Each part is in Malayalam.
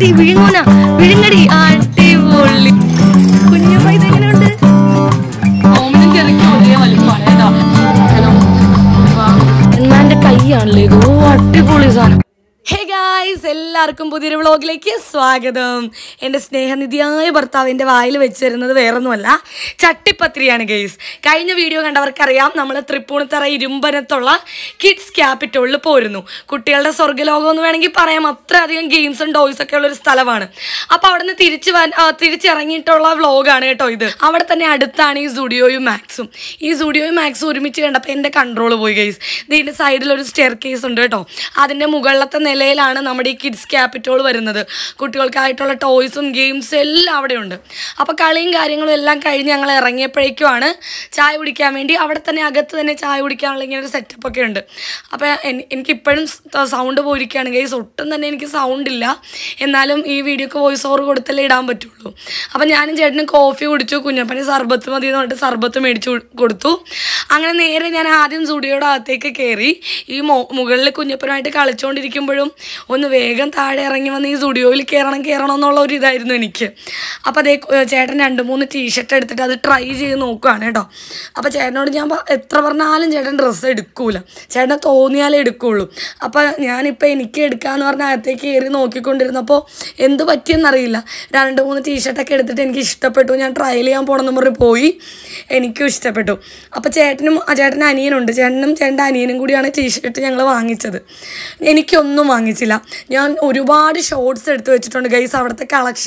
വിഴുങ്ങടി വിഴുങ്ങൂന വിഴുങ്ങടി അടിപൊളി കുഞ്ഞപ്പ ഇതെങ്ങനെയുണ്ട് എന്നാന്റെ കൈയാണല്ലേ ഇത് അടിപൊളി സാധനം ഹേ ഗായ്സ് എല്ലാവർക്കും പുതിയൊരു വ്ളോഗിലേക്ക് സ്വാഗതം എൻ്റെ സ്നേഹനിധിയായ ഭർത്താവിൻ്റെ വായിൽ വെച്ച് തരുന്നത് വേറൊന്നുമല്ല ചട്ടിപ്പത്രിയാണ് ഗൈസ് കഴിഞ്ഞ വീഡിയോ കണ്ടവർക്കറിയാം നമ്മൾ തൃപ്പൂണിത്തറ ഇരുമ്പനത്തുള്ള കിഡ്സ് ക്യാപിറ്റലിൽ പോയിരുന്നു കുട്ടികളുടെ സ്വർഗ്ഗലോകം എന്ന് വേണമെങ്കിൽ പറയാം അത്രയധികം ഗെയിംസും ടോയ്സൊക്കെ ഉള്ളൊരു സ്ഥലമാണ് അപ്പോൾ അവിടെ നിന്ന് തിരിച്ചിറങ്ങിയിട്ടുള്ള വ്ളോഗാണ് കേട്ടോ ഇത് അവിടെ തന്നെ അടുത്താണ് ഈ സുഡിയോയും മാക്സും ഒരുമിച്ച് കണ്ടപ്പോൾ എൻ്റെ കൺട്രോൾ പോയി ഗൈസ് ഇതിൻ്റെ സൈഡിലൊരു സ്റ്റെയർ കേസ് ഉണ്ട് കേട്ടോ അതിൻ്റെ മുകളിലത്തെ നിലയിലാണ് നമ്മുടെ ഈ കിഡ്സ് ക്യാപിറ്റൽ വരുന്നത് കുട്ടികൾക്കായിട്ടുള്ള ടോയ്സും ഗെയിംസും എല്ലാം അവിടെ ഉണ്ട് അപ്പോൾ കളിയും കാര്യങ്ങളും എല്ലാം കഴിഞ്ഞ് ഞങ്ങൾ ഇറങ്ങിയപ്പോഴേക്കുമാണ് ചായ കുടിക്കാൻ വേണ്ടി അവിടെ തന്നെ അകത്ത് തന്നെ ചായ കുടിക്കാനുള്ള ഇങ്ങനെ ഒരു സെറ്റപ്പൊക്കെ ഉണ്ട് അപ്പോൾ എനിക്കിപ്പോഴും സൗണ്ട് പോയിരിക്കുകയാണ് ഗൈസ് ഒട്ടും തന്നെ എനിക്ക് സൗണ്ട് ഇല്ല എന്നാലും ഈ വീഡിയോക്ക് വോയിസ് ഓവർ കൊടുത്തല്ലേ ഇടാൻ പറ്റുള്ളൂ അപ്പോൾ ഞാനും ചേട്ടനും കോഫി കുടിച്ചു കുഞ്ഞപ്പന് സർബത്ത് മതി എന്ന് പറഞ്ഞിട്ട് സർബത്ത് മേടിച്ചു കൊടുത്തു അങ്ങനെ നേരെ ഞാൻ ആദ്യം സ്റ്റുഡിയോയുടെ അകത്തേക്ക് കയറി ഈ മുകളിൽ കുഞ്ഞപ്പനുമായിട്ട് കളിച്ചുകൊണ്ടിരിക്കുമ്പോഴും ഒന്ന് വേഗം താഴെ ഇറങ്ങി വന്ന് ഈ സ്റ്റുഡിയോയിൽ കയറണം എന്നുള്ള ഒരു ഇതായിരുന്നു എനിക്ക് അപ്പോൾ അതേ ചേട്ടൻ 2-3 ടീഷർട്ട് എടുത്തിട്ട് അത് ട്രൈ ചെയ്ത് നോക്കുകയാണ് കേട്ടോ അപ്പോൾ ചേട്ടനോട് ഞാൻ എത്ര പറഞ്ഞാലും ചേട്ടൻ ഡ്രസ്സ് എടുക്കൂല ചേട്ടന് തോന്നിയാലേ എടുക്കുകയുള്ളൂ അപ്പോൾ ഞാനിപ്പോൾ എനിക്ക് എടുക്കാമെന്ന് പറഞ്ഞാൽ അകത്തേക്ക് കയറി നോക്കിക്കൊണ്ടിരുന്നപ്പോൾ എന്ത് പറ്റിയെന്നറിയില്ല 2-3 ടീഷർട്ടൊക്കെ എടുത്തിട്ട് എനിക്ക് ഇഷ്ടപ്പെട്ടു ഞാൻ ട്രയൽ ചെയ്യാൻ പോകണമെന്ന് പറഞ്ഞ് പോയി എനിക്കും ഇഷ്ടപ്പെട്ടു അപ്പോൾ ചേട്ടന് അനിയനുണ്ട് ചേട്ടൻ്റെ അനിയനും കൂടിയാണ് ടീഷർട്ട് ഞങ്ങൾ വാങ്ങിച്ചത് എനിക്കൊന്നും വാങ്ങിച്ചില്ല ഞാൻ ഒരുപാട് ഷോർട്സ് എടുത്ത് വെച്ചിട്ടുണ്ട് ഗൈസ് അവിടുത്തെ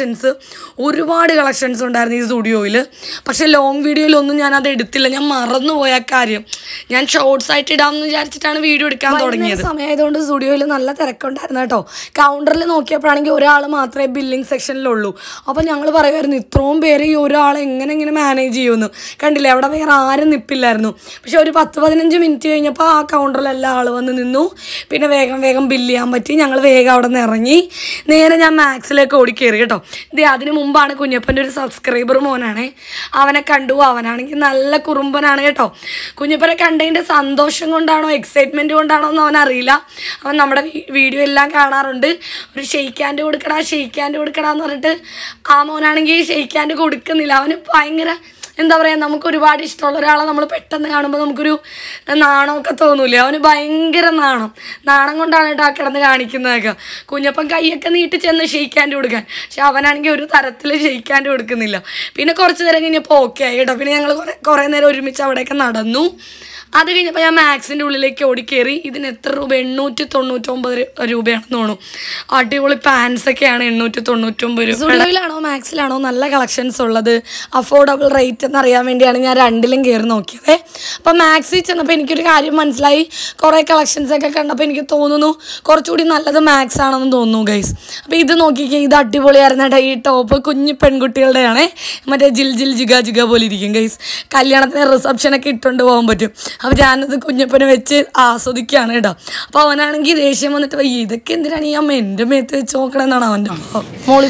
ഒരുപാട് കളക്ഷൻസ് ഉണ്ടായിരുന്നു ഈ സ്റ്റുഡിയോയിൽ പക്ഷേ ലോങ് വീഡിയോയിലൊന്നും ഞാനത് എടുത്തില്ല ഞാൻ മറന്നുപോയ കാര്യം ഞാൻ ഷോർട്സ് ആയിട്ട് ഇടാമെന്ന് വിചാരിച്ചിട്ടാണ് വീഡിയോ എടുക്കാൻ തുടങ്ങിയത് സമയമായതുകൊണ്ട് സ്റ്റുഡിയോയിൽ നല്ല തിരക്കുണ്ടായിരുന്നു കേട്ടോ കൗണ്ടറിൽ നോക്കിയപ്പോഴാണെങ്കിൽ ഒരാൾ മാത്രമേ ബില്ലിംഗ് സെക്ഷനിലുള്ളൂ അപ്പോൾ ഞങ്ങൾ പറയുമായിരുന്നു ഇത്രയും പേര് ഈ ഒരാൾ എങ്ങനെ മാനേജ് ചെയ്യുമെന്ന് കണ്ടില്ലേ അവിടെ വേറെ ആരും നിൽപ്പില്ലായിരുന്നു പക്ഷെ ഒരു 10-15 മിനിറ്റ് കഴിഞ്ഞപ്പോൾ ആ കൗണ്ടറിലെല്ലാം ആൾ വന്ന് നിന്നു പിന്നെ വേഗം ബില്ല് ചെയ്യാൻ പറ്റി ഞങ്ങൾ വേഗം അവിടെ നിന്ന് ഇറങ്ങി നേരെ ഞാൻ മാക്സിലേക്ക് ഓടിക്കയറി കേട്ടോ അതിന് മുമ്പാണ് കുഞ്ഞപ്പൻ്റെ ഒരു സബ്സ്ക്രൈബർ മോനാണേ അവനെ കണ്ടു അവനാണെങ്കിൽ നല്ല കുറുമ്പനാണ് കേട്ടോ കുഞ്ഞപ്പനെ കണ്ടതിൻ്റെ സന്തോഷം കൊണ്ടാണോ എക്സൈറ്റ്മെൻറ്റ് കൊണ്ടാണോ എന്ന് അവനറിയില്ല അവൻ നമ്മുടെ വീഡിയോ എല്ലാം കാണാറുണ്ട് ഒരു ഷെയ്ക്ക് ഹാൻഡ് കൊടുക്കടാ എന്ന് പറഞ്ഞിട്ട് ആ മോനാണെങ്കിൽ ഷെയ്ക്ക് ഹാൻഡ് കൊടുക്കുന്നില്ല അവന് ഭയങ്കര എന്താ പറയുക നമുക്ക് ഒരുപാട് ഇഷ്ടമുള്ള ഒരാളെ നമ്മൾ പെട്ടെന്ന് കാണുമ്പോൾ നമുക്കൊരു നാണമൊക്കെ തോന്നൂലേ അവന് ഭയങ്കര നാണം കൊണ്ടാണ് കേട്ടോ ആ കിടന്ന് കാണിക്കുന്നതൊക്കെ കുഞ്ഞപ്പൻ കൈയൊക്കെ നീട്ടി ചെന്ന് ഷെയ്ക്ക് ഹാൻഡ് കൊടുക്കാൻ പക്ഷെ അവനാണെങ്കിൽ ഒരു തരത്തിൽ ഷെയ്ക്ക് ഹാൻഡ് കൊടുക്കുന്നില്ല പിന്നെ കുറച്ച് നേരം കഴിഞ്ഞപ്പോൾ ഓക്കെ ആയി കേട്ടോ പിന്നെ ഞങ്ങൾ കുറേ നേരം ഒരുമിച്ച് അവിടെയൊക്കെ നടന്നു അത് കഴിഞ്ഞപ്പോൾ ഞാൻ മാക്സിൻ്റെ ഉള്ളിലേക്ക് ഓടിക്കയറി ഇതിന് എത്ര രൂപ 899 രൂപയാണെന്ന് തോന്നുന്നു അടിപൊളി പാൻസൊക്കെയാണ് 899 രൂപ സ്റ്റുഡിയോയിലാണോ മാക്സിലാണോ നല്ല കളക്ഷൻസ് ഉള്ളത് അഫോർഡബിൾ റേറ്റ് എന്നറിയാൻ വേണ്ടിയാണ് ഞാൻ രണ്ടിലും കയറി നോക്കിയത് അപ്പോൾ മാക്സിൽ ചെന്നപ്പോൾ എനിക്കൊരു കാര്യം മനസ്സിലായി കുറേ കളക്ഷൻസൊക്കെ കണ്ടപ്പോൾ എനിക്ക് തോന്നുന്നു കുറച്ചുകൂടി നല്ലത് മാക്സ് ആണെന്ന് തോന്നുന്നു ഗൈസ് അപ്പോൾ ഇത് നോക്കിക്കേ ഇത് അടിപൊളിയായിരുന്നു കേട്ടോ ഈ ടോപ്പ് കുഞ്ഞു പെൺകുട്ടികളുടെയാണേ മറ്റേ ജിൽ ജിഗ പോലെ ഇരിക്കും ഗൈസ് കല്യാണത്തിന് റിസപ്ഷനൊക്കെ ഇട്ടുകൊണ്ട് പോകാൻ പറ്റും അപ്പോൾ ഞാനത് കുഞ്ഞപ്പനെ വെച്ച് ആസ്വദിക്കുകയാണ് കേട്ടോ അപ്പോൾ അവനാണെങ്കിൽ ദേഷ്യം വന്നിട്ട് വയ്യ ഇതൊക്കെ എന്തിനാണ് ഈ അമ്മ എൻ്റെ മേത്ത് വെച്ച് നോക്കണമെന്നാണ് അവൻ്റെ മോളി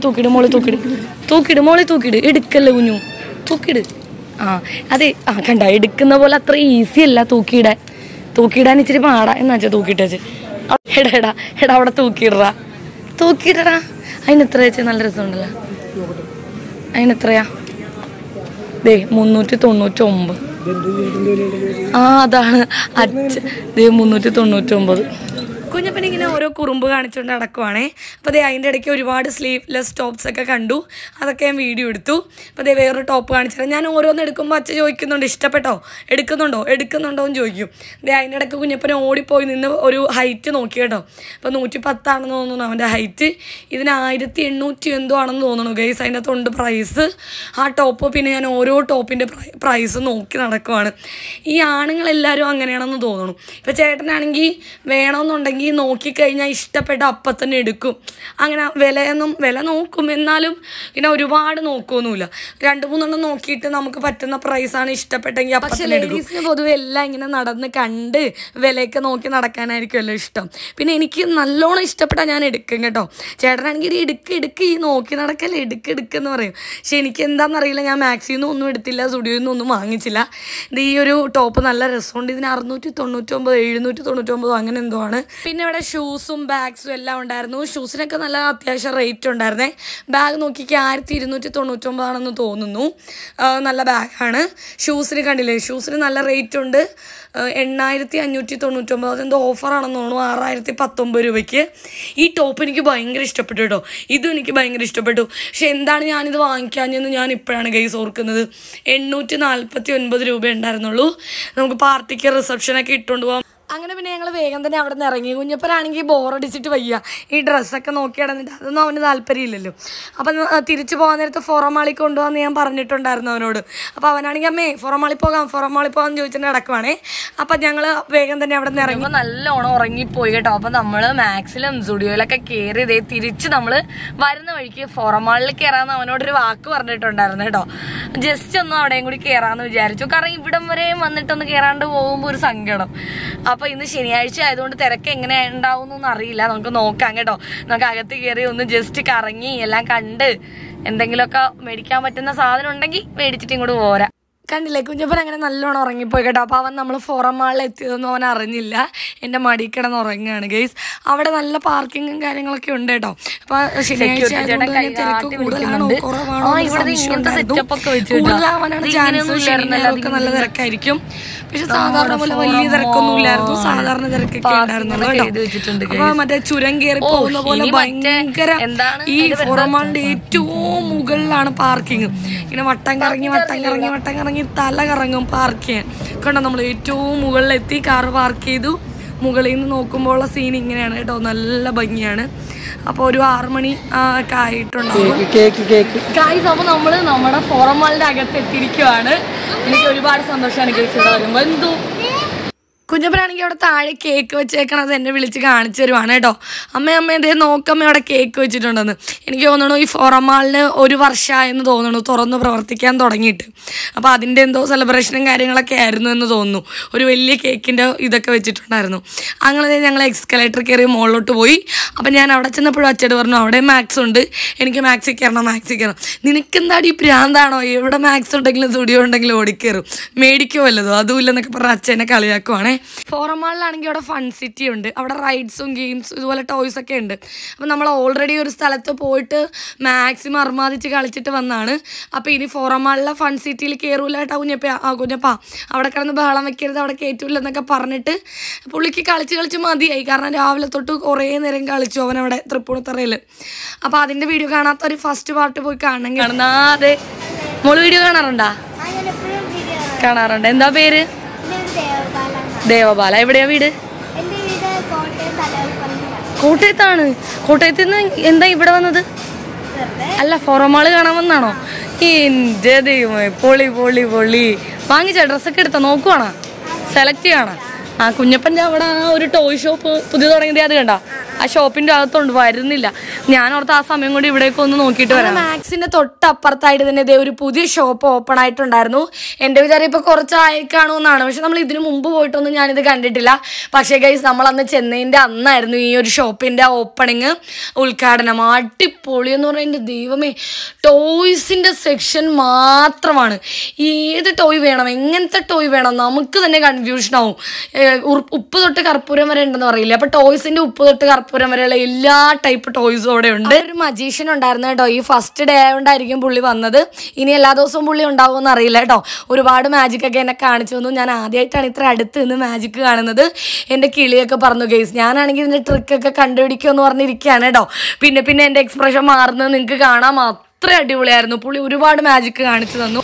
തൂക്കിട് എടുക്കല്ലേ കുഞ്ഞു തൂക്കിട് അതെ കണ്ട എടുക്കുന്ന പോലെ അത്ര ഈസി അല്ല തൂക്കിയിടാൻ ഇച്ചിരി പാടാ എന്നാ വെച്ചാൽ തൂക്കിയിട്ടേ എടാ അവിടെ തൂക്കിയിടടാ അതിനെത്ര വെച്ചാൽ നല്ല രസമുണ്ടല്ലോ അതിനെത്രയാ 399 അതാണ് 399 കുഞ്ഞപ്പൻ ഇങ്ങനെ ഓരോ കുറുമ്പ് കാണിച്ചുകൊണ്ട് നടക്കുവാണേ അപ്പോൾ അതിൻ്റെ ഇടയ്ക്ക് ഒരുപാട് സ്ലീവ്ലെസ് ടോപ്സൊക്കെ കണ്ടു അതൊക്കെ ഞാൻ വീഡിയോ എടുത്തു അപ്പോൾ വേറൊരു ടോപ്പ് കാണിച്ചത് ഞാൻ ഓരോന്ന് എടുക്കുമ്പോൾ അച്ഛൻ ചോദിക്കുന്നുണ്ട് ഇഷ്ടപ്പെട്ടോ എടുക്കുന്നുണ്ടോ എന്ന് ചോദിക്കും അതിൻ്റെ ഇടയ്ക്ക് കുഞ്ഞപ്പൻ ഓടിപ്പോയി നിന്ന് ഒരു ഹൈറ്റ് നോക്കി കേട്ടോ അപ്പോൾ 110 ആണെന്ന് തോന്നുന്നു അവൻ്റെ ഹൈറ്റ് ഇതിന് 1800 എന്തോ ആണെന്ന് തോന്നുന്നു ഗൈസ് അതിൻ്റെ അകത്തുണ്ട് പ്രൈസ് ആ ടോപ്പ് പിന്നെ ഞാൻ ഓരോ ടോപ്പിൻ്റെ പ്രൈസ് നോക്കി നടക്കുവാണ് ഈ ആണുങ്ങളെല്ലാവരും അങ്ങനെയാണെന്ന് തോന്നുന്നു ഇപ്പോൾ ചേട്ടനാണെങ്കിൽ വേണമെന്നുണ്ടെങ്കിൽ നോക്കിക്കഴിഞ്ഞാൽ ഇഷ്ടപ്പെട്ട അപ്പം തന്നെ എടുക്കും അങ്ങനെ വില നോക്കും എന്നാലും പിന്നെ ഒരുപാട് നോക്കുകയൊന്നുമില്ല 2-3 നോക്കിയിട്ട് നമുക്ക് പറ്റുന്ന പ്രൈസാണ് ഇഷ്ടപ്പെട്ടെങ്കിൽ അപ്പം തന്നെ ലേഡീസിന് പൊതുവെ എല്ലാം ഇങ്ങനെ നടന്ന് കണ്ട് വിലയൊക്കെ നോക്കി നടക്കാനായിരിക്കുമല്ലോ ഇഷ്ടം പിന്നെ എനിക്ക് നല്ലോണം ഇഷ്ടപ്പെട്ടാൽ ഞാൻ എടുക്കും കേട്ടോ ചേട്ടനാണെങ്കിൽ എടുക്ക് ഈ നോക്കി നടക്കല്ലേ എടുക്കെന്ന് പറയും പക്ഷെ എനിക്ക് എന്താണെന്നറിയില്ല ഞാൻ മാക്സിൽ നിന്നും ഒന്നും എടുത്തില്ല സ്റ്റുഡിയോയിൽ നിന്നും ഒന്നും വാങ്ങിച്ചില്ല ഇത് ഈ ഒരു ടോപ്പ് നല്ല രസമുണ്ട് ഇതിന് 699 799 അങ്ങനെ എന്തോ ആണ് പിന്നെ ഇവിടെ ഷൂസും ബാഗ്സും എല്ലാം ഉണ്ടായിരുന്നു. ഷൂസിനൊക്കെ നല്ല അത്യാവശ്യം റേറ്റ് ഉണ്ടായിരുന്നേ. ബാഗ് നോക്കിക്ക് 1299 തോന്നുന്നു. നല്ല ബാഗാണ്. ഷൂസിന് കണ്ടില്ലേ, ഷൂസിന് നല്ല റേറ്റ് ഉണ്ട്. 8599. അതെന്തോ ഓഫറാണെന്ന് തോന്നുന്നു. 6019 രൂപയ്ക്ക്. ഈ ടോപ്പ് എനിക്ക് ഭയങ്കര ഇഷ്ടപ്പെട്ടു കേട്ടോ. ഇതും എനിക്ക് ഭയങ്കര ഇഷ്ടപ്പെട്ടു. പക്ഷെ എന്താണ് ഞാനിത് വാങ്ങിക്കാഞ്ഞെന്ന് ഞാൻ ഇപ്പോഴാണ് ഗൈസ് ഓർക്കുന്നത്. 849 രൂപ ഉണ്ടായിരുന്നുള്ളൂ. നമുക്ക് പാർട്ടിക്ക് റിസപ്ഷനൊക്കെ ഇട്ടുകൊണ്ട് പോകാം. അങ്ങനെ പിന്നെ ഞങ്ങൾ വേഗം തന്നെ അവിടെ നിന്ന് ഇറങ്ങി. കുഞ്ഞപ്പനാണെങ്കിൽ ബോറടിച്ചിട്ട് വയ്യ. ഈ ഡ്രസ്സൊക്കെ നോക്കി കിടന്നിട്ട് അതൊന്നും അവന് താല്പര്യമില്ലല്ലോ. അപ്പം തിരിച്ചു പോകാൻ നേരത്ത് ഫോറമാളി കൊണ്ടുപോകാമെന്ന് ഞാൻ പറഞ്ഞിട്ടുണ്ടായിരുന്നു അവനോട്. അപ്പോൾ അവനാണെങ്കിൽ അമ്മേ ഫോറമാളി പോകാം ചോദിച്ചിട്ട് നടക്കുവാണേ. അപ്പം ഞങ്ങൾ വേഗം തന്നെ അവിടെ നിന്ന് ഇറങ്ങി. നല്ലോണം ഉറങ്ങിപ്പോയി കേട്ടോ. അപ്പം നമ്മൾ മാക്സിലും സ്റ്റുഡിയോയിലൊക്കെ കയറി ഇതേ തിരിച്ച് നമ്മൾ വരുന്ന വഴിക്ക് ഫോറമാളിൽ കയറാമെന്ന് അവനോടൊരു വാക്ക് പറഞ്ഞിട്ടുണ്ടായിരുന്നു കേട്ടോ. ജസ്റ്റ് ഒന്നും അവിടെയും കൂടി കയറാമെന്ന് വിചാരിച്ചു. കാരണം ഇവിടം വരെയും വന്നിട്ടൊന്ന് കയറാണ്ട് പോകുമ്പോൾ ഒരു സങ്കടം. അപ്പോൾ ഇന്ന് ശനിയാഴ്ച ആയതുകൊണ്ട് തിരക്ക് എങ്ങനെ ഉണ്ടാവും എന്നൊന്നും അറിയില്ല. നമുക്ക് നോക്കാം കേട്ടോ. നമുക്ക് അകത്ത് കയറി ഒന്ന് ജസ്റ്റ് കറങ്ങി എല്ലാം കണ്ട് എന്തെങ്കിലുമൊക്കെ മേടിക്കാൻ പറ്റുന്ന സാധനം ഉണ്ടെങ്കിൽ മേടിച്ചിട്ട് ഇങ്ങോട്ട് പോരാ. കണ്ടില്ലേ, കുഞ്ഞപ്പൻ അങ്ങനെ നല്ലോണം ഉറങ്ങിപ്പോയി കേട്ടോ. അപ്പോൾ അവൻ നമ്മൾ ഫോറം മാളിൽ എത്തിയതൊന്നും അവൻ അറിഞ്ഞില്ല. എൻ്റെ മടി കിടന്ന് ഉറങ്ങുകയാണ് ഗൈസ്. അവിടെ നല്ല പാർക്കിങ്ങും കാര്യങ്ങളൊക്കെ ഉണ്ട് കേട്ടോ. അപ്പോൾ ശനിയാഴ്ച തിരക്ക് കൂടുതലാണോ കുറവാണോ കൂടുതലാവാനാണ് ചാൻസ്. ശനിയാഴ്ച നല്ല തിരക്കായിരിക്കും. പക്ഷെ സാധാരണ പോലെ വലിയ തിരക്കൊന്നും ഇല്ലായിരുന്നു. സാധാരണ തിരക്കൊക്കെ ഉണ്ടായിരുന്നുള്ളൂ കേട്ടോ. അപ്പൊ മറ്റേ ചുരം കയറി പോകുന്ന പോലെ ഭയങ്കര ഈ ഫോറം മാളിന്റെ ഏറ്റവും മുകളിലാണ് പാർക്കിങ്. ഇങ്ങനെ വട്ടം കറങ്ങി തല കറങ്ങും പാർക്ക് ചെയ്യാൻ. കണ്ടോ, നമ്മൾ ഏറ്റവും മുകളിലെത്തി കാറ് പാർക്ക് ചെയ്തു. മുകളിൽ നിന്ന് നോക്കുമ്പോഴുള്ള സീൻ ഇങ്ങനെയാണ് കേട്ടോ. നല്ല ഭംഗിയാണ്. അപ്പോൾ ഒരു 6 മണി ഒക്കെ ആയിട്ടുണ്ടാവും ഗൈസ്. അപ്പോൾ നമ്മൾ നമ്മുടെ ഫോറം മാളിൻ്റെ അകത്ത് എത്തിയിരിക്കുവാണ്. എനിക്ക് ഒരുപാട് സന്തോഷമാണ് ഗൈസ് ഇവിടെ വരുമ്പോൾ. എന്തോ കുഞ്ഞപ്പനാണെങ്കിൽ അവിടെ താഴെ കേക്ക് വെച്ചേക്കണത് എന്നെ വിളിച്ച് കാണിച്ചു തരുവാണ് കേട്ടോ. അമ്മ ഇതേ നോക്കമ്മ അവിടെ കേക്ക് വെച്ചിട്ടുണ്ടെന്ന്. എനിക്ക് തോന്നണു ഈ ഫോറം മാളിന് 1 വർഷമായെന്ന് തോന്നണു തുറന്ന് പ്രവർത്തിക്കാൻ തുടങ്ങിയിട്ട്. അപ്പോൾ അതിൻ്റെ എന്തോ സെലിബ്രേഷനും കാര്യങ്ങളൊക്കെ ആയിരുന്നു എന്ന് തോന്നുന്നു. ഒരു വലിയ കേക്കിൻ്റെ ഇതൊക്കെ വെച്ചിട്ടുണ്ടായിരുന്നു. അങ്ങനെ ഞങ്ങൾ എക്സ്കലേറ്റർ കയറി മുകളിലോട്ട് പോയി. അപ്പം ഞാൻ അവിടെ ചെന്നപ്പോഴും അച്ഛട് പറഞ്ഞു അവിടെ മാക്സ് ഉണ്ട്, എനിക്ക് മാക്സിൽ കയറണം. നിനക്കെന്താടി പ്രാന്താണോ, എവിടെ മാക്സ് ഉണ്ടെങ്കിലും സ്റ്റുഡിയോ ഉണ്ടെങ്കിലും ഓടിക്കയറും, മേടിക്കോ വല്ലതോ അതും ഇല്ലെന്നൊക്കെ പറഞ്ഞ് അച്ഛനെ കളിയാക്കുവാണേ. ഫോറം മാളിലാണെങ്കിൽ അവിടെ ഫൺ സിറ്റി ഉണ്ട്. അവിടെ റൈഡ്സും ഗെയിംസും ഇതുപോലെ ടോയ്സ് ഒക്കെ ഉണ്ട്. അപ്പം നമ്മൾ ഓൾറെഡി ഒരു സ്ഥലത്ത് പോയിട്ട് മാക്സിമം അർമാദിച്ച് കളിച്ചിട്ട് വന്നാണ്. അപ്പോൾ ഇനി ഫോറം മാളിലെ ഫൺ സിറ്റിയിൽ കയറൂല കേട്ടോ കുഞ്ഞപ്പാ അവിടെ കിടന്ന് ബഹളം വെക്കരുത്, അവിടെ കയറ്റൂല എന്നൊക്കെ പറഞ്ഞിട്ട് പുള്ളിക്ക് കളിച്ച് മതിയായി. കാരണം രാവിലെ തൊട്ട് കുറേ നേരം കളിച്ചു അവനവിടെ തൃപ്പൂണിത്തറയിൽ. അപ്പോൾ അതിൻ്റെ വീഡിയോ കാണാത്തൊരു ഫസ്റ്റ് പാർട്ട് പോയി കാണണം. അതെ, മോള് വീഡിയോ കാണാറുണ്ട്. എന്താ പേര്? ദേവബാല. എവിടെയാ വീട്? കോട്ടയത്താണ്. കോട്ടയത്ത് നിന്ന് എന്താ ഇവിടെ വന്നത്? അല്ല, ഫോറം മാള് കാണാൻ വന്നാണോ? എൻ്റെ ദൈവമേ, പൊളി വാങ്ങിച്ച ഡ്രസ്സൊക്കെ എടുത്തോ? നോക്കുവാണോ, സെലക്ട് ചെയ്യണോ? കുഞ്ഞപ്പൻ്റെ അവിടെ ഒരു ടോയ് ഷോപ്പ് പുതിയ തുടങ്ങിയത് അത് കണ്ട. ആ ഷോപ്പിന്റെ അകത്തോണ്ട് വരുന്നില്ല. ഞാനോർത്ത് ആ സമയം കൊണ്ട് ഇവിടേക്ക് ഒന്ന് നോക്കിയിട്ട് വരാം. മാക്സിന്റെ തൊട്ടപ്പുറത്തായിട്ട് തന്നെ ഇതേ ഒരു പുതിയ ഷോപ്പ് ഓപ്പൺ ആയിട്ടുണ്ടായിരുന്നു. എൻ്റെ വിചാരം ഇപ്പൊ കുറച്ചായി കാണുമെന്നാണ്. പക്ഷെ നമ്മൾ ഇതിനു മുമ്പ് പോയിട്ടൊന്നും ഞാനിത് കണ്ടിട്ടില്ല. പക്ഷേ ഗൈസ്, നമ്മളന്ന് ചെന്നൈൻ്റെ അന്നായിരുന്നു ഈ ഒരു ഷോപ്പിന്റെ ഓപ്പണിങ്, ഉദ്ഘാടനം. അടിപൊളി എന്ന് പറഞ്ഞാൽ എൻ്റെ ദൈവമേ, ടോയ്സിന്റെ സെക്ഷൻ മാത്രമാണ്. ഏത് ടോയ് വേണം, എങ്ങനത്തെ ടോയ് വേണം, നമുക്ക് തന്നെ കൺഫ്യൂഷൻ ആവും. ഉപ്പ് തൊട്ട് കർപ്പൂരം വരെ ഉണ്ടെന്ന് പറയില്ല. അപ്പൊ ടോയ്സിന്റെ ഉപ്പ് തൊട്ട് കർപ്പൂരം വരെയുള്ള എല്ലാ ടൈപ്പ് ടോയ്സും അവിടെ ഉണ്ട്. ഒരു മജീഷ്യൻ ഉണ്ടായിരുന്നു കേട്ടോ. ഈ ഫസ്റ്റ് ഡേ ആയതുകൊണ്ടായിരിക്കും പുള്ളി വന്നത്. ഇനി എല്ലാ ദിവസവും പുള്ളി ഉണ്ടാവുമെന്ന് അറിയില്ല കേട്ടോ. ഒരുപാട് മാജിക് ഒക്കെ എന്നെ കാണിച്ചു തന്നു. ഞാൻ ആദ്യമായിട്ടാണ് ഇത്ര അടുത്ത് നിന്ന് മാജിക് കാണുന്നത്. എൻ്റെ കിളിയൊക്കെ പറഞ്ഞു ഗൈസ്. ഞാനാണെങ്കിൽ ഇതിന്റെ ട്രിക്കൊക്കെ കണ്ടുപിടിക്കുമെന്ന് പറഞ്ഞിരിക്കുകയാണ് കേട്ടോ. പിന്നെ എൻ്റെ എക്സ്പ്രഷൻ മാറുന്നത് നിങ്ങൾക്ക് കാണാം. അത്ര അടിപൊളിയായിരുന്നു. പുള്ളി ഒരുപാട് മാജിക് കാണിച്ചു തന്നു.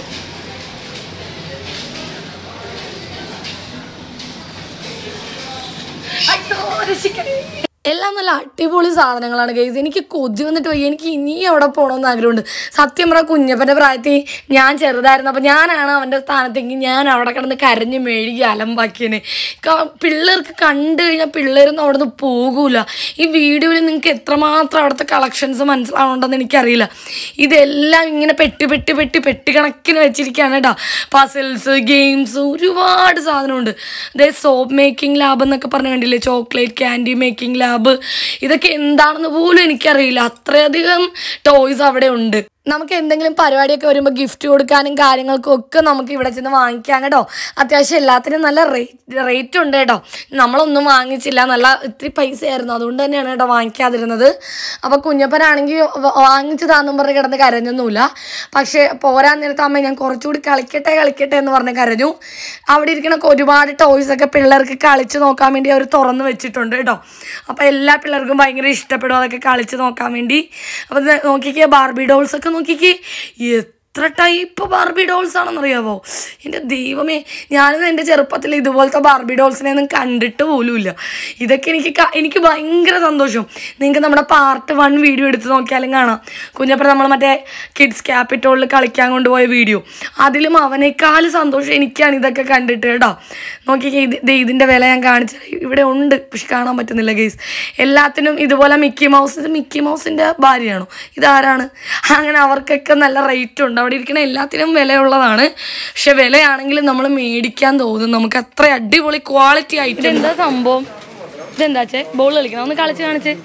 എല്ലാം നല്ല അടിപൊളി സാധനങ്ങളാണ് ഗൈസ്. എനിക്ക് കൊതി വന്നിട്ട് പോയി. എനിക്ക് ഇനിയും അവിടെ പോകണമെന്ന് ആഗ്രഹമുണ്ട്. സത്യം പറഞ്ഞാൽ കുഞ്ഞപ്പൻ്റെ പ്രായത്തിൽ ഞാൻ ചെറുതായിരുന്നു. അപ്പോൾ ഞാനാണ് അവൻ്റെ സ്ഥാനത്തെങ്കിൽ ഞാൻ അവിടെ കിടന്ന് കരഞ്ഞ് മെഴുകി അലമ്പാക്കിയനെ. പിള്ളേർക്ക് കണ്ടു കഴിഞ്ഞാൽ പിള്ളേരൊന്നും അവിടെ നിന്ന് പോകൂല. ഈ വീഡിയോയിൽ നിങ്ങൾക്ക് എത്രമാത്രം അവിടുത്തെ കളക്ഷൻസ് മനസ്സിലാവുന്നുണ്ടെന്ന് എനിക്കറിയില്ല. ഇതെല്ലാം ഇങ്ങനെ പെട്ടി കണക്കിന് വെച്ചിരിക്കുകയാണ് കേട്ടോ. പസിൽസ്, ഗെയിംസ്, ഒരുപാട് സാധനമുണ്ട്. അതായത് സോപ്പ് മേക്കിംഗ് ലാബ് എന്നൊക്കെ പറഞ്ഞു കണ്ടില്ലേ, ചോക്ലേറ്റ് ക്യാൻഡി മേക്കിംഗ് ലാബ്. ഇതൊക്കെ എന്താണെന്ന് പോലും എനിക്കറിയില്ല. അത്രയധികം ടോയ്സ് അവിടെ ഉണ്ട്. നമുക്ക് എന്തെങ്കിലും പരിപാടിയൊക്കെ വരുമ്പോൾ ഗിഫ്റ്റ് കൊടുക്കാനും കാര്യങ്ങൾക്കും ഒക്കെ നമുക്ക് ഇവിടെ ചെന്ന് വാങ്ങിക്കാം കേട്ടോ. അത്യാവശ്യം എല്ലാത്തിനും നല്ല റേറ്റ് ഉണ്ട് കേട്ടോ. നമ്മളൊന്നും വാങ്ങിച്ചില്ല, നല്ല ഇത്തിരി പൈസയായിരുന്നു, അതുകൊണ്ട് തന്നെയാണ് കേട്ടോ വാങ്ങിക്കാതിരുന്നത്. അപ്പോൾ കുഞ്ഞപ്പനാണെങ്കിൽ വാങ്ങിച്ചതാന്നും പറഞ്ഞ് കിടന്ന് കരഞ്ഞൊന്നുമില്ല. പക്ഷേ പോരാൻ നേരത്തെ അമ്മ ഞാൻ കുറച്ചുകൂടി കളിക്കട്ടെ എന്ന് പറഞ്ഞ് കരഞ്ഞു. അവിടെ ഇരിക്കണ ഒരുപാട് ടോയ്സൊക്കെ പിള്ളേർക്ക് കളിച്ച് നോക്കാൻ വേണ്ടി അവർ തുറന്ന് വെച്ചിട്ടുണ്ട് കേട്ടോ. അപ്പോൾ എല്ലാ പിള്ളേർക്കും ഭയങ്കര ഇഷ്ടപ്പെടും അതൊക്കെ കളിച്ച് നോക്കാൻ വേണ്ടി. അപ്പോൾ നോക്കിക്കേ, ബാർബി ഡോൾസൊക്കെ നോക്കിക്കേ, എത്ര ടൈപ്പ് ബാർബി ഡോൾസ് ആണെന്നറിയാമോ? എൻ്റെ ദൈവമേ, ഞാനിത് എൻ്റെ ചെറുപ്പത്തിൽ ഇതുപോലത്തെ ബാർബി ഡോൾസിനെ ഒന്നും കണ്ടിട്ട് പോലുമില്ല. ഇതൊക്കെ എനിക്ക് ഭയങ്കര സന്തോഷം. നിങ്ങൾക്ക് നമ്മുടെ പാർട്ട് 1 വീഡിയോ എടുത്ത് നോക്കിയാലും കാണാം. കുഞ്ഞപ്പൻ നമ്മൾ മറ്റേ കിഡ്സ് ക്യാപിറ്റോളിൽ കളിക്കാൻ കൊണ്ടുപോയ വീഡിയോ, അതിലും അവനേക്കാൾ സന്തോഷം എനിക്കാണ് ഇതൊക്കെ കണ്ടിട്ട് കേട്ടോ. നോക്കിക്കേ, ഇതിൻ്റെ വില ഞാൻ കാണിച്ചത് ഇവിടെ ഉണ്ട്, പക്ഷെ കാണാൻ പറ്റുന്നില്ല ഗൈസ്. എല്ലാത്തിനും ഇതുപോലെ മിക്കി മൗസിൻ്റെ ഭാര്യയാണോ, ഇതാരാണ്? അങ്ങനെ അവർക്കൊക്കെ നല്ല റേറ്റ് ഉണ്ട്. അവിടെ ഇരിക്കുന്ന എല്ലാത്തിനും വിലയുള്ളതാണ്. പക്ഷെ വിലയാണെങ്കിലും നമ്മൾ മേടിക്കാൻ തോന്നും, നമുക്ക് അത്ര അടിപൊളി ക്വാളിറ്റി ആയിട്ട്. എന്താ സംഭവം? ഇതെന്താച്ചേ? ബോൾ കളിക്കണം, ഒന്ന് കളിച്ച് കാണിച്ചേ.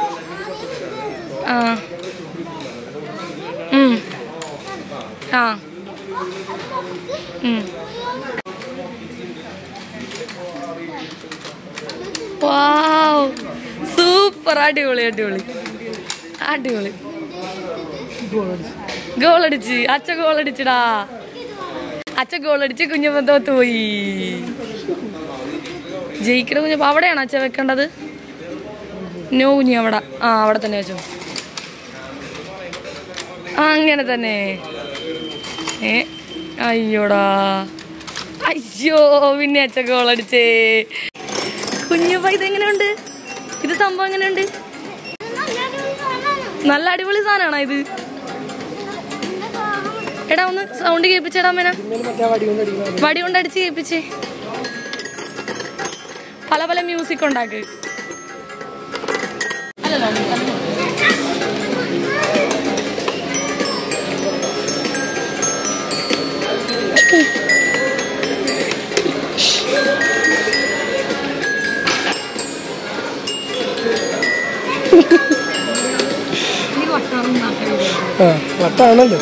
ആ ആ വാവ്, സൂപ്പർ, അടിപൊളി അടിപൊളി അടിപൊളി. ഗോളടിച്ച് അച്ഛ ഗോളടിച്ചടാ, അച്ഛ ഗോളടിച്ച് കുഞ്ഞപ്പൻ തോത്ത് പോയി. ജയിക്കണ കുഞ്ഞപ്പ അവിടെയാണോ അച്ഛ വെക്കേണ്ടത്? നോ കുഞ്ഞി അവിടെ, അവിടെ തന്നെ വെച്ചോ. അങ്ങനെ തന്നെ. അയ്യോടാ, അയ്യോ, പിന്നെ അച്ഛ ഗോളടിച്ചേ. കുഞ്ഞപ്പ ഇതെങ്ങനെയുണ്ട്? ഇത് സംഭവം എങ്ങനെയുണ്ട്? നല്ല അടിപൊളി സാധനമാണോ ഇത്? എടാ ഒന്ന് സൗണ്ട് കേൾപ്പിച്ചേടാ മേന, വടി കൊണ്ടടിച്ച് കേൾപ്പിച്ചേ. പല പല മ്യൂസിക് ഉണ്ടാക്ക്. വട്ടാണല്ലോ.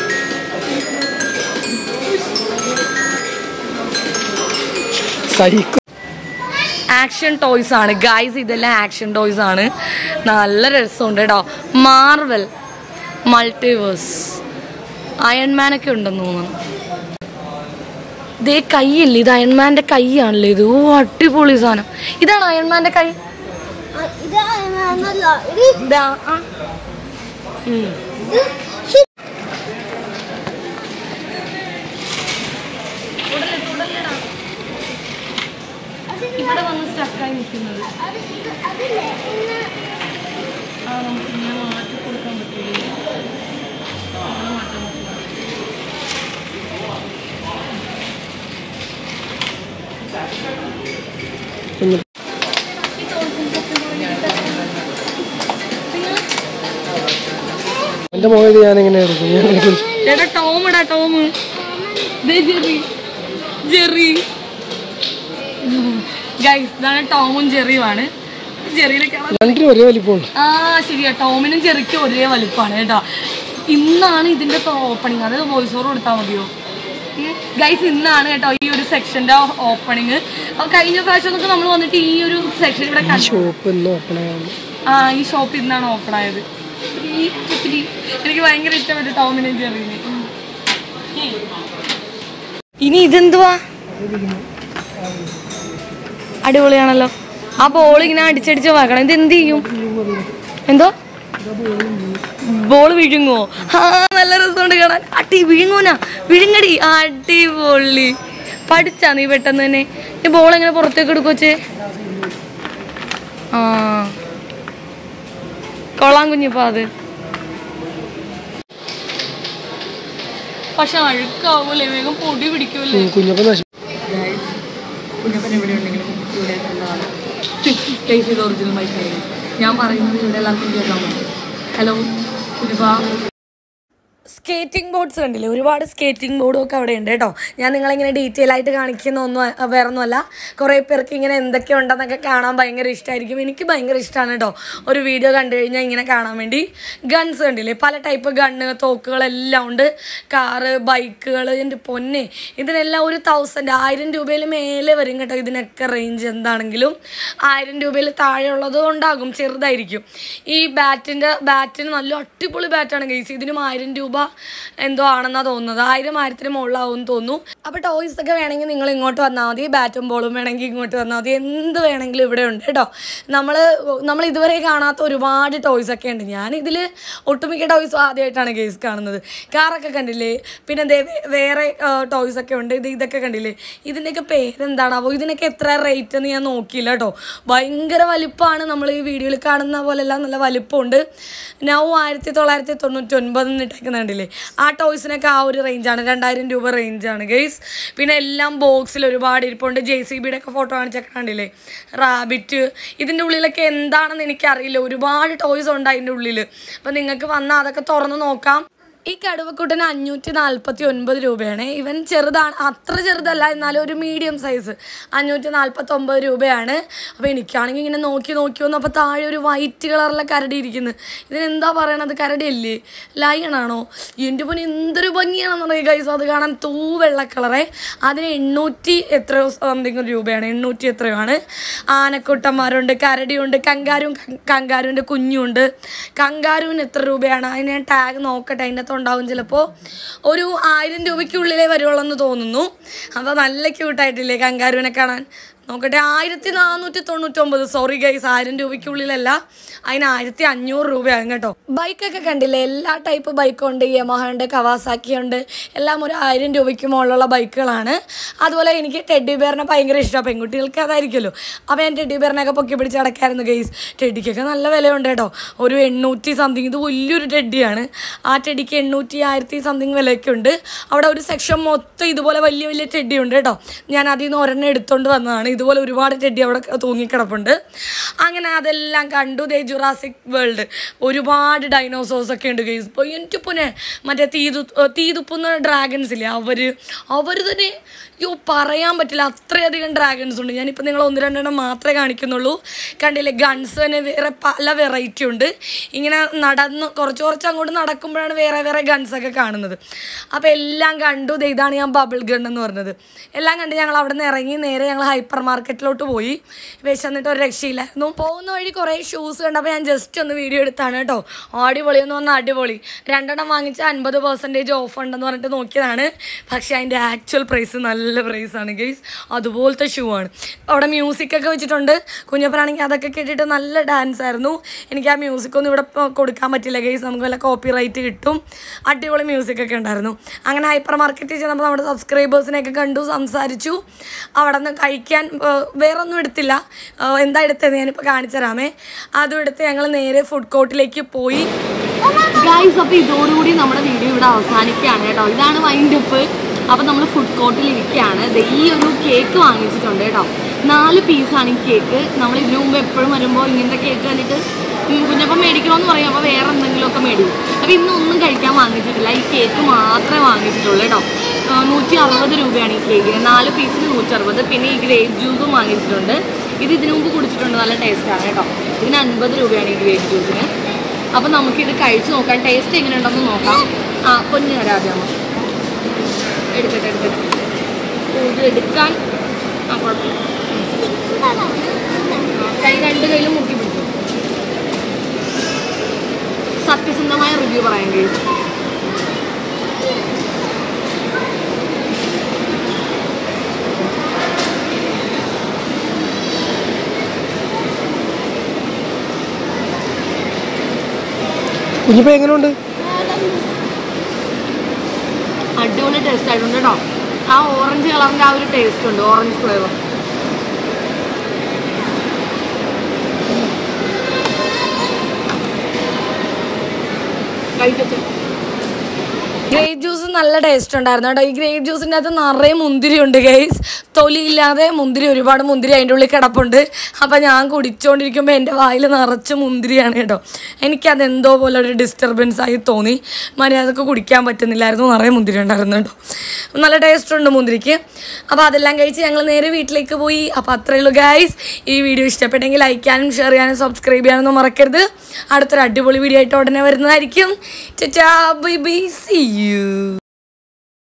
ആക്ഷൻ ടോയ്സ് ആണ് ഗൈസ്, ഇതെല്ലാം ആക്ഷൻ ടോയ്സ് ആണ്. നല്ല രസമുണ്ട് കേട്ടോ. മാർവൽ, മൾട്ടിവേഴ്സ്, അയൺമാനൊക്കെ ഉണ്ടെന്ന് തോന്നുന്നു. ഇതേ കൈയില്ലേ, ഇത് അയൺമാന്റെ കൈയാണല്ലേ ഇത്. ഓ, അടിപൊളി സാധനം. ഇതാണ് അയൺമാന്റെ കൈ. ഇവിടെ വന്ന് സ്റ്റക്കായി നിൽക്കുന്നത് നമുക്ക് ഇങ്ങനെ മാറ്റി കൊടുക്കാൻ പറ്റില്ല. എന്റെ മോളിൽ ഞാൻ എങ്ങനെ എടുക്കും? ചേട്ടാ ടോം ഇടാ, ടോം. ജെറി ഗൈസ്, ഇതാണ് ടോമും ജെറിയുമാണ്. ജെറിയിലൊക്കെ ഒരേ വലിപ്പമുണ്ട്. ആ ശരിയാ, ടോമിനും ജെറിക്കും ഒരേ വലിപ്പമാണ് കേട്ടോ. ഇന്നാണ് ഇതിന്റെ ഓപ്പണിങ്, അത് വോയിസ് ഓവർ കൊടുത്താൽ മതിയോ ഗൈസ്? ഇന്നാണ് കേട്ടോ ഈ ഒരു സെക്ഷന്റെ ഓപ്പണിങ്. കഴിഞ്ഞ പ്രാവശ്യം നമ്മൾ വന്നിട്ട് ഈ ഒരു സെക്ഷൻ ഇവിടെ ഈ ഷോപ്പ് ഇന്നാണ് ഓപ്പൺ ആയത്. എനിക്ക് ഭയങ്കര ഇഷ്ടപ്പെട്ടു ടോമിനും ജെറിനെ. ഇനി ഇതെന്തുവാ? അടിപൊളിയാണല്ലോ. ആ ബോൾ ഇങ്ങനെ അടിച്ചടിച്ച് വാക്കണം. ഇത് എന്ത് ചെയ്യും? എന്തോ ബോൾ വിഴുങ്ങുവോ? ആ, നല്ല രസമുണ്ട് കാണാൻ. വിഴുങ്ങൂനാ, വിഴുങ്ങടി. അടിപൊളി. പഠിച്ചാ നീ പെട്ടെന്ന് തന്നെ. ഈ ബോൾ എങ്ങനെ പുറത്തേക്ക് എടുക്കുവച്ചേ? ആ, കൊള്ളാം കുഞ്ഞിപ്പോ അത്. പക്ഷെ അഴുക്കാവൂലേ, വേഗം പൊടി പിടിക്കൂലേ. കുഞ്ഞപ്പൻ എവിടെ ഉണ്ടെങ്കിലും ഇവിടെ പ്ലേസ് ചെയ്ത് ഒറിജിനൽ ബൈക്ക്. ഞാൻ പറയുന്നത് ഇവിടെ എല്ലാവർക്കും കേൾക്കാൻ പറ്റും. ഹലോ കുഞ്ഞപ്പ. സ്കേറ്റിംഗ് ബോർഡ്സ് കണ്ടില്ലേ, ഒരുപാട് സ്കേറ്റിംഗ് ബോർഡും ഒക്കെ അവിടെ ഉണ്ട് കേട്ടോ. ഞാൻ നിങ്ങളിങ്ങനെ ഡീറ്റെയിൽ ആയിട്ട് കാണിക്കുന്ന വേറെ ഒന്നുമല്ല. കുറേ പേർക്ക് ഇങ്ങനെ എന്തൊക്കെ ഉണ്ടെന്നൊക്കെ കാണാൻ ഭയങ്കര ഇഷ്ടമായിരിക്കും. എനിക്ക് ഭയങ്കര ഇഷ്ടമാണ് കേട്ടോ ഒരു വീഡിയോ കണ്ടു കഴിഞ്ഞാൽ ഇങ്ങനെ കാണാൻ വേണ്ടി. ഗൺസ് കണ്ടില്ലേ, പല ടൈപ്പ് ഗണ്ണ്, തോക്കുകളെല്ലാം ഉണ്ട്. കാറ്, ബൈക്കുകൾ, എൻ്റെ പൊന്നെ, ഇതിനെല്ലാം 1000 രൂപയിൽ മേലെ വരും കേട്ടോ. ഇതിനൊക്കെ റേഞ്ച് എന്താണെങ്കിലും 1000 രൂപയിൽ താഴെയുള്ളത് ഉണ്ടാകും, ചെറുതായിരിക്കും. ഈ ബാറ്റിന് നല്ല അടിപൊളി ബാറ്റാണ് ഗൈസ്. ഇതിനും 1000 രൂപ എന്തോ ആണെന്നാണ് തോന്നുന്നത്. 1000 മുകളിലാവും തോന്നുന്നു. അപ്പോൾ ടോയ്സ് ഒക്കെ വേണമെങ്കിൽ നിങ്ങൾ ഇങ്ങോട്ട് വന്നാൽ മതി. ബാറ്റും ബോളും വേണമെങ്കിൽ ഇങ്ങോട്ട് വന്നാൽ മതി. എന്ത് വേണമെങ്കിലും ഇവിടെ ഉണ്ട് കേട്ടോ. നമ്മൾ ഇതുവരെ കാണാത്ത ഒരുപാട് ടോയ്സ് ഒക്കെ ഉണ്ട്. ഞാനിതിൽ ഒട്ടുമിക്ക ടോയ്സും ആദ്യമായിട്ടാണ് ഗൈസ് കാണുന്നത്. കാറൊക്കെ കണ്ടില്ലേ, പിന്നെ വേറെ ടോയ്സ് ഒക്കെ ഉണ്ട്. ഇതൊക്കെ കണ്ടില്ലേ, ഇതിൻ്റെയൊക്കെ പേരെന്താണാവോ, ഇതിനൊക്കെ എത്ര റേറ്റ് എന്ന് ഞാൻ നോക്കിയില്ല കേട്ടോ. ഭയങ്കര വലിപ്പമാണ്. നമ്മൾ ഈ വീഡിയോയിൽ കാണുന്ന പോലെല്ലാം നല്ല വലിപ്പമുണ്ട്. നൗ 1999 ഇട്ടേക്കുന്നുണ്ടല്ലേ, ആ ടോയ്സിനൊക്കെ ആ ഒരു റേഞ്ചാണ്, 2000 രൂപ റേഞ്ചാണ് ഗൈസ്. പിന്നെ എല്ലാം ബോക്സിൽ ഒരുപാട് ഇരിപ്പുണ്ട്. JCBയുടെ ഒക്കെ ഫോട്ടോ കാണിച്ചൊക്കെ കണ്ടില്ലേ, റാബിറ്റ്. ഇതിൻ്റെ ഉള്ളിലൊക്കെ എന്താണെന്ന് എനിക്കറിയില്ല, ഒരുപാട് ടോയ്സ് ഉണ്ട് അതിൻ്റെ ഉള്ളിൽ. അപ്പം നിങ്ങൾക്ക് വന്നാൽ അതൊക്കെ തുറന്ന് നോക്കാം. ഈ കടുവക്കുട്ടന് 549 രൂപയാണ്. ഇവൻ ചെറുതാണ്, അത്ര ചെറുതല്ല, എന്നാലും ഒരു മീഡിയം സൈസ്. 549 രൂപയാണ്. അപ്പോൾ എനിക്കാണെങ്കിൽ ഇങ്ങനെ നോക്കി വന്നു. അപ്പോൾ താഴെ ഒരു വൈറ്റ് കളറിലെ കരടി ഇരിക്കുന്നത്. ഇതിനെന്താ പറയണത്, കരടിയല്ലേ, ലയണാണോ? എൻ്റെ പോലെ എന്തൊരു ഭംഗിയാണെന്ന് പറയുക ഗൈസ്. അത് കാണാൻ വെള്ള കളറേ. അതിന് 800 എത്രയോ സംതിങ് രൂപയാണ്, 800 എത്രയോ ആണ്. ആനക്കുട്ടന്മാരുണ്ട്, കരടിയുണ്ട്, കങ്കാരുവിൻ്റെ കുഞ്ഞുണ്ട്. കങ്കാരുവിന് എത്ര രൂപയാണ്, അതിന് ഞാൻ ടാഗ് നോക്കട്ടെ. അതിൻ്റെ ഉണ്ടാവും ചിലപ്പോൾ ഒരു 1000 രൂപയ്ക്കുള്ളിലേ വരുവുള്ളൂ എന്ന് തോന്നുന്നു. അപ്പോൾ നല്ല ക്യൂട്ടായിട്ടില്ലേ കങ്കാരുവിനെ കാണാൻ? നോക്കട്ടെ, 1499. സോറി ഗൈസ്, 1000 രൂപയ്ക്കുള്ളിലല്ല, അതിന് 1500 രൂപയാകും കേട്ടോ. ബൈക്കൊക്കെ കണ്ടില്ലേ, എല്ലാ ടൈപ്പ് ബൈക്കുണ്ട്. യമഹ ഉണ്ട്, കവാസാക്കി ഉണ്ട്, എല്ലാം ഒരു 1000 രൂപയ്ക്ക് മുകളിലുള്ള ബൈക്കുകളാണ്. അതുപോലെ എനിക്ക് ടെഡ്ഡി ബെയറിനെ ഭയങ്കര ഇഷ്ടമാണ്. പെൺകുട്ടികൾക്ക് അതായിരിക്കുമല്ലോ. അപ്പോൾ ഞാൻ ടെഡ്ഡി ബെയറിനൊക്കെ പൊക്കി പിടിച്ച് അടക്കായിരുന്നു ഗൈസ്. ടെഡിക്കൊക്കെ നല്ല വിലയുണ്ട് കേട്ടോ. ഒരു 800 സംതിങ്. ഇത് വലിയൊരു ടെഡ്ഡിയാണ്. ആ ടെഡിക്ക് 800, 1000 സംതിങ് വിലയൊക്കെ ഉണ്ട്. അവിടെ ഒരു സെക്ഷൻ മൊത്തം ഇതുപോലെ വലിയ വലിയ ടെഡ്ഡി ഉണ്ട് കേട്ടോ. ഞാൻ അതിൽ നിന്ന് ഒരെണ്ണം എടുത്തുകൊണ്ട് വന്നതാണ്. ഇതുപോലെ ഒരുപാട് ടെഡ്ഡി അവിടെ തൂങ്ങിക്കിടപ്പുണ്ട്. അങ്ങനെ അതെല്ലാം കണ്ടു. ജുറാസിക് വേൾഡ്, ഒരുപാട് ഡൈനോസോഴ്സ് ഒക്കെ ഉണ്ട് ഗൈസ്. ഇപ്പോൾ എനിക്ക് പിന്നെ മറ്റേ തീതുപ്പുന്ന ഡ്രാഗൺസ് ഇല്ലേ, അവർ തന്നെ പറയാൻ പറ്റില്ല, അത്രയധികം ഡ്രാഗൺസ് ഉണ്ട്. ഞാനിപ്പോൾ നിങ്ങൾ 1-2 മാത്രമേ കാണിക്കുന്നുള്ളൂ. കണ്ടില്ലേ, ഗൺസ് തന്നെ വേറെ പല വെറൈറ്റി ഉണ്ട്. ഇങ്ങനെ കുറച്ച് അങ്ങോട്ട് നടക്കുമ്പോഴാണ് വേറെ ഗൺസൊക്കെ കാണുന്നത്. അപ്പോൾ എല്ലാം കണ്ടു. ഇതാണ് ഞാൻ ബബിൾ ഗൺ എന്ന് പറഞ്ഞത്. എല്ലാം കണ്ട് ഞങ്ങൾ അവിടെ നിന്ന് ഇറങ്ങി നേരെ ഞങ്ങൾ ഹൈപ്പർ മാർക്കറ്റിലോട്ട് പോയി. വിശന്നിട്ട് ഒരു രക്ഷയില്ലായിരുന്നു. പോകുന്ന വഴി കുറേ ഷൂസ് കണ്ടപ്പോൾ ഞാൻ ജസ്റ്റ് ഒന്ന് വീഡിയോ എടുത്താണ് കേട്ടോ. അടിപൊളി എന്ന് പറഞ്ഞാൽ അടിപൊളി. 2 വാങ്ങിച്ച 50% ഓഫ് ഉണ്ടെന്ന് പറഞ്ഞിട്ട് നോക്കിയതാണ്. പക്ഷേ അതിൻ്റെ ആക്ച്വൽ പ്രൈസ് നല്ല പ്രൈസാണ് ഗൈസ്. അതുപോലത്തെ ഷൂ ആണ്. അവിടെ മ്യൂസിക്കൊക്കെ വെച്ചിട്ടുണ്ട്. കുഞ്ഞപ്പനാണെങ്കിൽ അതൊക്കെ കേട്ടിട്ട് നല്ല ഡാൻസ് ആയിരുന്നു. എനിക്ക് ആ മ്യൂസിക്കൊന്നും ഇവിടെ കൊടുക്കാൻ പറ്റില്ല ഗൈസ്, നമുക്ക് വല്ല കോപ്പി റൈറ്റ് കിട്ടും. അടിപൊളി മ്യൂസിക്കൊക്കെ ഉണ്ടായിരുന്നു. അങ്ങനെ ഹൈപ്പർ മാർക്കറ്റിൽ ചെന്നപ്പോൾ നമ്മുടെ സബ്സ്ക്രൈബേഴ്സിനെയൊക്കെ കണ്ടു, സംസാരിച്ചു. അവിടെ നിന്ന് കഴിക്കാൻ വേറെ ഒന്നും എടുത്തില്ല. എന്താ എടുത്തത് ഞാനിപ്പോൾ കാണിച്ചു തരാമേ. അതും എടുത്ത് ഞങ്ങൾ നേരെ ഫുഡ് കോർട്ടിലേക്ക് പോയി ഗൈസ്. അപ്പോൾ ഇതോടുകൂടി നമ്മുടെ വീഡിയോ ഇവിടെ അവസാനിക്കുകയാണ് കേട്ടോ. ഇതാണ് വൈൻഡപ്പ്. അപ്പോൾ നമ്മൾ ഫുഡ് കോർട്ടിൽ ഇരിക്കുകയാണ്. ഈ ഒരു കേക്ക് വാങ്ങിച്ചിട്ടുണ്ട് കേട്ടോ. 4 പീസാണ് ഈ കേക്ക്. നമ്മൾ ഇതിനു മുമ്പ് എപ്പോഴും വരുമ്പോൾ ഇങ്ങനത്തെ കേക്ക് കണ്ടിട്ട് കുഞ്ഞപ്പം മേടിക്കണമെന്ന് പറയും. അപ്പോൾ വേറെ എന്തെങ്കിലുമൊക്കെ മേടിക്കും. അപ്പോൾ ഇന്നൊന്നും കഴിക്കാൻ വാങ്ങിച്ചിട്ടില്ല, ഈ കേക്ക് മാത്രമേ വാങ്ങിച്ചിട്ടുള്ളൂ കേട്ടോ. 160 രൂപയാണ് ഈ കേക്കിന്. 4 പീസിന് 160. പിന്നെ ഈ ഗ്രേപ്പ് ജ്യൂസും വാങ്ങിച്ചിട്ടുണ്ട്. ഇതിനു മുമ്പ് കുടിച്ചിട്ടുണ്ട്, നല്ല ടേസ്റ്റാണ് കേട്ടോ. ഇതിന് 50 രൂപയാണ് ഈ ഗ്രേപ്പ് ജ്യൂസിന്. അപ്പോൾ നമുക്കിത് കഴിച്ച് നോക്കാം, ടേസ്റ്റ് എങ്ങനെ ഉണ്ടെന്ന് നോക്കാം. പൊന്നു തരാമോ? എടുക്കട്ടെ. ഇത് എടുക്കാൻ കുഴപ്പമില്ല. കൈ 2 കയ്യിലും മുക്കി പിടിക്കും. സത്യസന്ധമായ റിവ്യൂ പറയാം ഗൈസ്. കുഞ്ഞിപ്പോ എങ്ങനെയുണ്ട്? അടിപൊളി ടേസ്റ്റ് ആയിട്ടുണ്ട് കേട്ടോ. ആ ഓറഞ്ച് കളറിൻ്റെ ആ ഒരു ടേസ്റ്റ് ഉണ്ട്, ഓറഞ്ച് ഫ്ലേവർ. ഗ്രേപ്പ് ജ്യൂസ് നല്ല ടേസ്റ്റ് ഉണ്ടായിരുന്നു കേട്ടോ. ഈ ഗ്രേപ്പ് ജ്യൂസിൻ്റെ അകത്ത് നിറയെ മുന്തിരി ഉണ്ട് ഗൈസ്. തൊലിയില്ലാതെ മുന്തിരി, ഒരുപാട് മുന്തിരി അതിൻ്റെ ഉള്ളിൽ കിടപ്പുണ്ട്. അപ്പം ഞാൻ കുടിച്ചുകൊണ്ടിരിക്കുമ്പോൾ എൻ്റെ വായിൽ നിറച്ച് മുന്തിരിയാണ് കേട്ടോ. എനിക്കതെന്തോ പോലെ ഒരു ഡിസ്റ്റർബൻസ് ആയി തോന്നി. മര്യാദക്ക് കുടിക്കാൻ പറ്റുന്നില്ലായിരുന്നു. നിറയെ മുന്തിരി ഉണ്ടായിരുന്നു കേട്ടോ. നല്ല ടേസ്റ്റ് ഉണ്ട് മുന്തിരിക്ക്. അപ്പോൾ അതെല്ലാം കഴിച്ച് ഞങ്ങൾ നേരെ വീട്ടിലേക്ക് പോയി. അപ്പോൾ അത്രയേ ഉള്ളൂ ഗൈസ്. ഈ വീഡിയോ ഇഷ്ടപ്പെട്ടെങ്കിൽ ലൈക്ക് ചെയ്യാനും ഷെയർ ചെയ്യാനും സബ്സ്ക്രൈബ് ചെയ്യാനൊന്നും മറക്കരുത്. അടുത്തൊരു അടിപൊളി വീഡിയോ ആയിട്ട് ഉടനെ വരുന്നതായിരിക്കും. Tata bye bye, see U.